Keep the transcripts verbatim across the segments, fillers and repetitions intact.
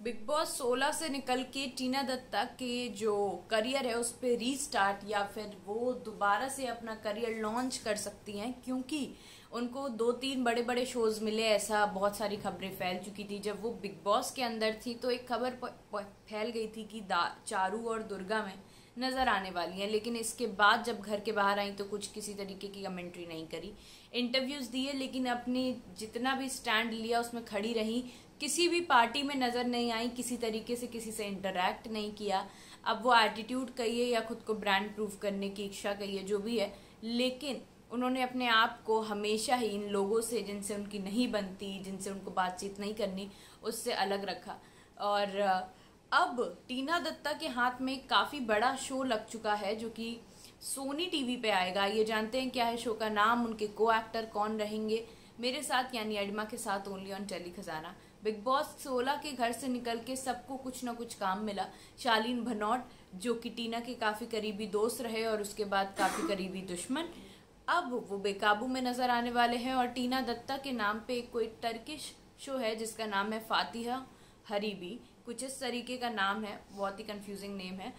Big Boss सोलह से निकल के टीना दत्ता के जो करियर है उस पर रीस्टार्ट या फिर वो दोबारा से अपना करियर लॉन्च कर सकती हैं, क्योंकि उनको दो तीन बड़े बड़े शोज मिले। ऐसा बहुत सारी खबरें फैल चुकी थी। जब वो बिग बॉस के अंदर थी तो एक खबर फैल गई थी कि चारू और दुर्गा में नजर आने वाली हैं, लेकिन इसके बाद जब घर के बाहर आई तो कुछ किसी तरीके की कमेंट्री नहीं करी, इंटरव्यूज दिए, लेकिन अपनी जितना भी स्टैंड लिया उसमें खड़ी रही। किसी भी पार्टी में नजर नहीं आई, किसी तरीके से किसी से इंटरैक्ट नहीं किया। अब वो एटीट्यूड कहिए या खुद को ब्रांड प्रूफ करने की इच्छा कहिए, जो भी है, लेकिन उन्होंने अपने आप को हमेशा ही इन लोगों से जिनसे उनकी नहीं बनती, जिनसे उनको बातचीत नहीं करनी, उससे अलग रखा। और अब टीना दत्ता के हाथ में काफ़ी बड़ा शो लग चुका है जो कि सोनी टीवी पे आएगा। ये जानते हैं क्या है शो का नाम, उनके को एक्टर कौन रहेंगे? मेरे साथ यानी अडिमा के साथ only on tele Khazana. Bigg Boss सोलह के घर से निकल के सबको कुछ ना कुछ काम मिला। शालीन भनोट जो कि टीना के काफ़ी करीबी दोस्त रहे और उसके बाद काफ़ी करीबी दुश्मन, अब वो बेकाबू में नजर आने वाले हैं। और टीना दत्ता के नाम पे कोई टर्किश शो है जिसका नाम है फातिहा हरीबी, कुछ इस तरीके का नाम है, बहुत ही कंफ्यूजिंग नेम है।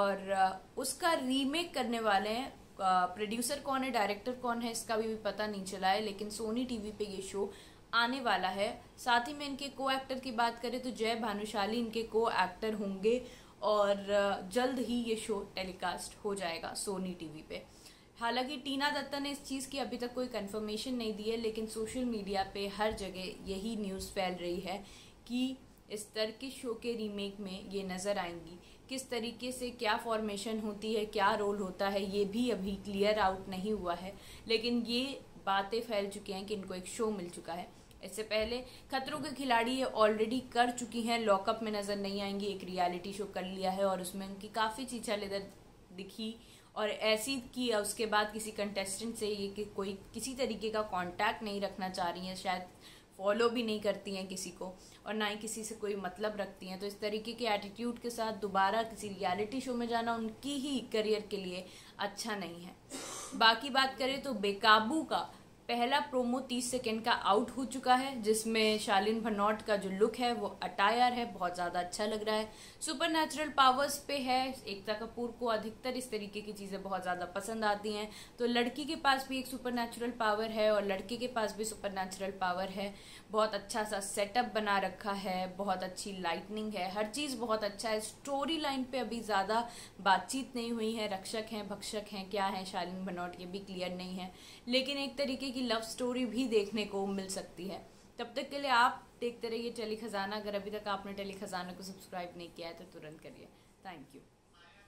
और उसका रीमेक करने वाले हैं। प्रोड्यूसर कौन है, डायरेक्टर कौन है, इसका भी पता नहीं चला है, लेकिन सोनी टीवी पे ये शो आने वाला है। साथ ही में इनके को एक्टर की बात करें तो जय भानुशाली इनके को एक्टर होंगे और जल्द ही ये शो टेलीकास्ट हो जाएगा सोनी टीवी पे। हालांकि टीना दत्ता ने इस चीज़ की अभी तक कोई कंफर्मेशन नहीं दी है, लेकिन सोशल मीडिया पे हर जगह यही न्यूज़ फैल रही है कि इस टर्किश शो के रीमेक में ये नज़र आएंगी। किस तरीके से क्या फॉर्मेशन होती है, क्या रोल होता है, ये भी अभी क्लियर आउट नहीं हुआ है, लेकिन ये बातें फैल चुकी हैं कि इनको एक शो मिल चुका है। इससे पहले खतरों के खिलाड़ी ये ऑलरेडी कर चुकी हैं, लॉकअप में नज़र नहीं आएंगी, एक रियलिटी शो कर लिया है और उसमें उनकी काफ़ी चीचा लेदर दिखी। और ऐसी कि उसके बाद किसी कंटेस्टेंट से ये कि कोई किसी तरीके का कांटेक्ट नहीं रखना चाह रही हैं, शायद फॉलो भी नहीं करती हैं किसी को, और ना ही किसी से कोई मतलब रखती हैं। तो इस तरीके के एटीट्यूड के साथ दोबारा किसी रियलिटी शो में जाना उनकी ही करियर के लिए अच्छा नहीं है। बाकी बात करें तो बेकाबू का पहला प्रोमो तीस सेकेंड का आउट हो चुका है, जिसमें शालीन भनोट का जो लुक है वो अटायर है, बहुत ज़्यादा अच्छा लग रहा है। सुपर नेचुरल पावर्स पे है। एकता कपूर को अधिकतर इस तरीके की चीज़ें बहुत ज़्यादा पसंद आती हैं, तो लड़की के पास भी एक सुपर नेचुरल पावर है और लड़के के पास भी सुपर नेचुरल पावर है। बहुत अच्छा सा सेटअप बना रखा है, बहुत अच्छी लाइटनिंग है, हर चीज़ बहुत अच्छा है। स्टोरी लाइन पे अभी ज़्यादा बातचीत नहीं हुई है, रक्षक हैं भक्षक हैं क्या है शालीन भनोट ये भी क्लियर नहीं है, लेकिन एक तरीके की लव स्टोरी भी देखने को मिल सकती है। तब तक के लिए आप देखते रहिए टेली खजाना। अगर अभी तक आपने टेली खजाना को सब्सक्राइब नहीं किया है तो तुरंत करिए। Thank you.